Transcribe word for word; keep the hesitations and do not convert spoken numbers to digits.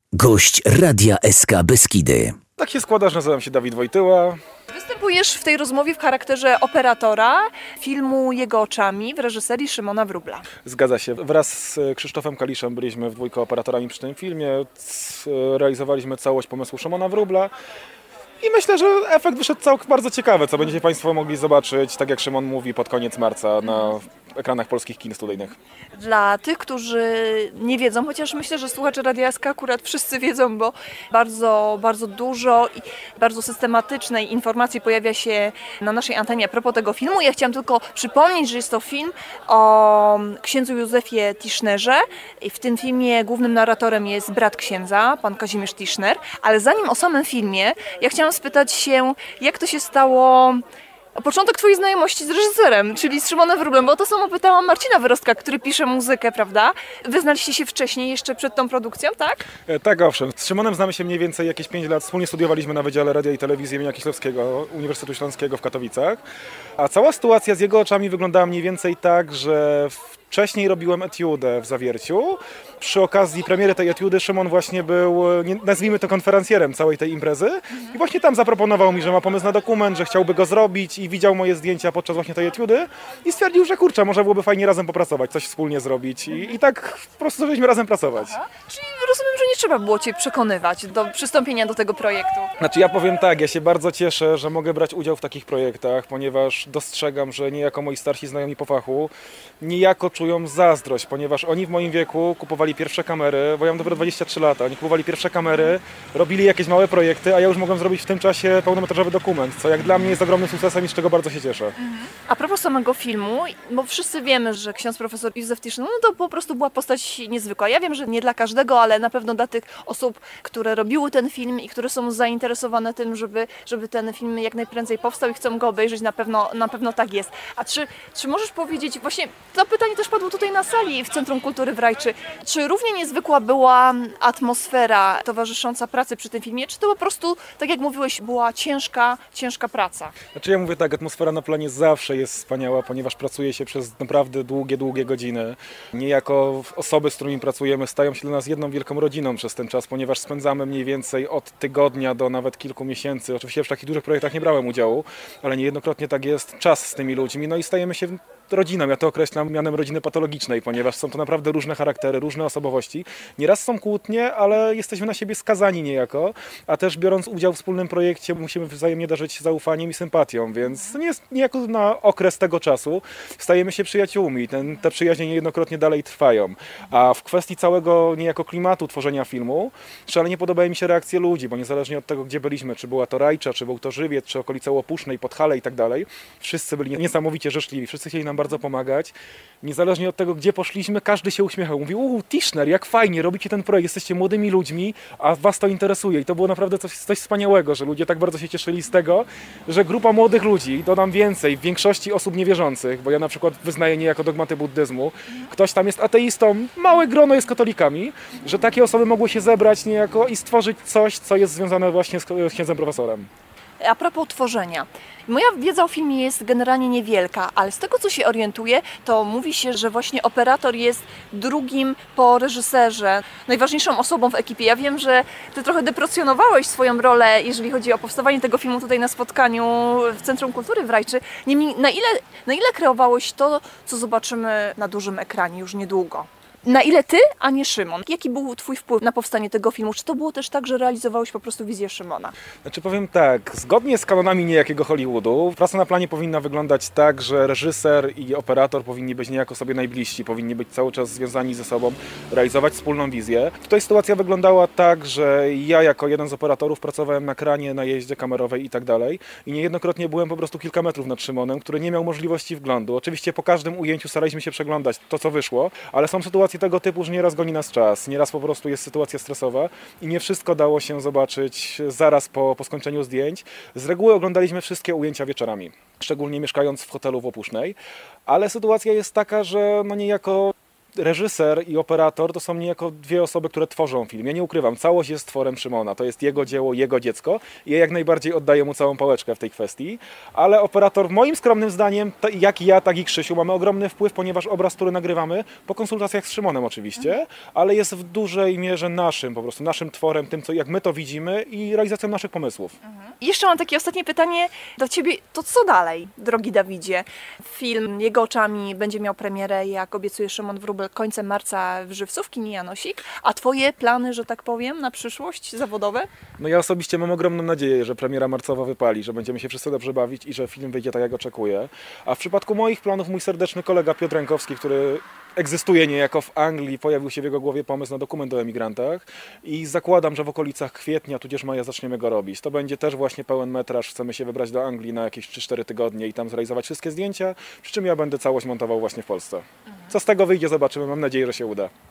Gość Radia S K Beskidy. Tak się składa, że nazywam się Dawid Wojtyła. Występujesz w tej rozmowie w charakterze operatora filmu Jego oczami w reżyserii Szymona Wróbla. Zgadza się. Wraz z Krzysztofem Kaliszem byliśmy w dwójkę operatorami przy tym filmie. Realizowaliśmy całość pomysłu Szymona Wróbla. I myślę, że efekt wyszedł całkiem bardzo ciekawy, co będziecie Państwo mogli zobaczyć, tak jak Szymon mówi, pod koniec marca na ekranach polskich kin studyjnych. Dla tych, którzy nie wiedzą, chociaż myślę, że słuchacze Radia S K akurat wszyscy wiedzą, bo bardzo, bardzo dużo i bardzo systematycznej informacji pojawia się na naszej antenie a propos tego filmu. Ja chciałam tylko przypomnieć, że jest to film o księdzu Józefie Tischnerze. I w tym filmie głównym narratorem jest brat księdza, pan Kazimierz Tischner. Ale zanim o samym filmie, ja chciałam spytać się, jak to się stało... A początek twojej znajomości z reżyserem, czyli z Szymonem Wróblem, bo to samo pytałam Marcina Wyrostka, który pisze muzykę, prawda? Wy znaliście się wcześniej, jeszcze przed tą produkcją, tak? E, tak, owszem. Z Szymonem znamy się mniej więcej jakieś pięć lat. Wspólnie studiowaliśmy na Wydziale Radia i Telewizji im. Kieślowskiego Uniwersytetu Śląskiego w Katowicach. A cała sytuacja z jego oczami wyglądała mniej więcej tak, że wcześniej robiłem etiudę w Zawierciu. Przy okazji premiery tej etiudy Szymon właśnie był, nazwijmy to, konferencjerem całej tej imprezy. I właśnie tam zaproponował mi, że ma pomysł na dokument, że chciałby go zrobić i widział moje zdjęcia podczas właśnie tej etiudy i stwierdził, że kurczę, może byłoby fajnie razem popracować, coś wspólnie zrobić. I, i tak po prostu zaczęliśmy razem pracować. Aha. Czyli rozumiem, że nie trzeba było cię przekonywać do przystąpienia do tego projektu. Znaczy ja powiem tak, ja się bardzo cieszę, że mogę brać udział w takich projektach, ponieważ dostrzegam, że niejako moi starsi znajomi po fachu niejako czują zazdrość, ponieważ oni w moim wieku kupowali pierwsze kamery, bo ja mam dopiero dwadzieścia trzy lata, oni kupowali pierwsze kamery, robili jakieś małe projekty, a ja już mogłem zrobić w tym czasie pełnometrażowy dokument, co jak dla mnie jest ogromnym sukcesem i z czego bardzo się cieszę. Mhm. A propos samego filmu, bo wszyscy wiemy, że ksiądz profesor Józef Tischner, no to po prostu była postać niezwykła. Ja wiem, że nie dla każdego, ale na pewno dla tych osób, które robiły ten film i które są zainteresowane tym, żeby, żeby ten film jak najprędzej powstał i chcą go obejrzeć, na pewno, na pewno tak jest. A czy, czy możesz powiedzieć, właśnie to pytanie też padło tutaj na sali w Centrum Kultury w Rajczy, czy równie niezwykła była atmosfera towarzysząca pracy przy tym filmie, czy to po prostu, tak jak mówiłeś, była ciężka, ciężka praca? Znaczy ja mówię tak, atmosfera na planie zawsze jest wspaniała, ponieważ pracuje się przez naprawdę długie, długie godziny. Niejako osoby, z którymi pracujemy, stają się dla nas jedną wielką rodziną przez ten czas, ponieważ spędzamy mniej więcej od tygodnia do nawet kilku miesięcy. Oczywiście w takich dużych projektach nie brałem udziału, ale niejednokrotnie tak jest, czas z tymi ludźmi, no i stajemy się rodziną. Ja to określam mianem rodziny patologicznej, ponieważ są to naprawdę różne charaktery, różne osobowości. Nieraz są kłótnie, ale jesteśmy na siebie skazani niejako, a też biorąc udział w wspólnym projekcie musimy wzajemnie darzyć zaufaniem i sympatią, więc nie jest niejako na okres tego czasu stajemy się przyjaciółmi. Ten, te przyjaźnie niejednokrotnie dalej trwają. A w kwestii całego niejako klimatu tworzenia filmu szalenie podobają mi się reakcje ludzi, bo niezależnie od tego, gdzie byliśmy, czy była to Rajcza, czy był to Żywiec, czy okolice Łopusznej, Podhale i tak dalej, wszyscy byli niesamowicie życzliwi, wszyscy chcieli nam bardzo pomagać. Niezależnie od tego, gdzie poszliśmy, każdy się uśmiechał. Mówił, uuu, Tischner, jak fajnie, robicie ten projekt, jesteście młodymi ludźmi, a was to interesuje. I to było naprawdę coś, coś wspaniałego, że ludzie tak bardzo się cieszyli z tego, że grupa młodych ludzi, dodam więcej, w większości osób niewierzących, bo ja na przykład wyznaję niejako dogmaty buddyzmu, ktoś tam jest ateistą, małe grono jest katolikami, że takie osoby mogły się zebrać niejako i stworzyć coś, co jest związane właśnie z księdzem profesorem. A propos tworzenia. Moja wiedza o filmie jest generalnie niewielka, ale z tego, co się orientuję, to mówi się, że właśnie operator jest drugim po reżyserze, najważniejszą osobą w ekipie. Ja wiem, że ty trochę deprecjonowałeś swoją rolę, jeżeli chodzi o powstawanie tego filmu tutaj na spotkaniu w Centrum Kultury w Rajczy. Niemniej, na ile, na ile kreowałeś to, co zobaczymy na dużym ekranie już niedługo? Na ile ty, a nie Szymon? Jaki był twój wpływ na powstanie tego filmu? Czy to było też tak, że realizowałeś po prostu wizję Szymona? Znaczy powiem tak, zgodnie z kanonami niejakiego Hollywoodu, praca na planie powinna wyglądać tak, że reżyser i operator powinni być niejako sobie najbliżsi, powinni być cały czas związani ze sobą, realizować wspólną wizję. Tutaj sytuacja wyglądała tak, że ja jako jeden z operatorów pracowałem na kranie, na jeździe kamerowej i tak dalej i niejednokrotnie byłem po prostu kilka metrów nad Szymonem, który nie miał możliwości wglądu. Oczywiście po każdym ujęciu staraliśmy się przeglądać to, co wyszło, ale są sytuacje tego typu, że nieraz goni nas czas, nieraz po prostu jest sytuacja stresowa i nie wszystko dało się zobaczyć zaraz po, po skończeniu zdjęć. Z reguły oglądaliśmy wszystkie ujęcia wieczorami, szczególnie mieszkając w hotelu w Opusznej, ale sytuacja jest taka, że no niejako reżyser i operator to są niejako dwie osoby, które tworzą film. Ja nie ukrywam, całość jest tworem Szymona, to jest jego dzieło, jego dziecko i ja jak najbardziej oddaję mu całą pałeczkę w tej kwestii, ale operator moim skromnym zdaniem, jak i ja, tak i Krzysiu, mamy ogromny wpływ, ponieważ obraz, który nagrywamy, po konsultacjach z Szymonem oczywiście, ale jest w dużej mierze naszym, po prostu naszym tworem, tym, co, jak my to widzimy i realizacją naszych pomysłów. I jeszcze mam takie ostatnie pytanie do Ciebie. To co dalej, drogi Dawidzie? Film Jego oczami będzie miał premierę, jak obiecuje Szymon Wróbel, końcem marca w Żywcu w kinie Janosik. A Twoje plany, że tak powiem, na przyszłość zawodowe? No ja osobiście mam ogromną nadzieję, że premiera marcowa wypali, że będziemy się wszyscy dobrze bawić i że film wyjdzie tak, jak oczekuję. A w przypadku moich planów mój serdeczny kolega Piotr Rękowski, który egzystuje niejako w Anglii, pojawił się w jego głowie pomysł na dokument o emigrantach i zakładam, że w okolicach kwietnia, tudzież maja zaczniemy go robić. To będzie też właśnie pełen metraż, chcemy się wybrać do Anglii na jakieś trzy cztery tygodnie i tam zrealizować wszystkie zdjęcia, przy czym ja będę całość montował właśnie w Polsce. Co z tego wyjdzie, zobaczymy, mam nadzieję, że się uda.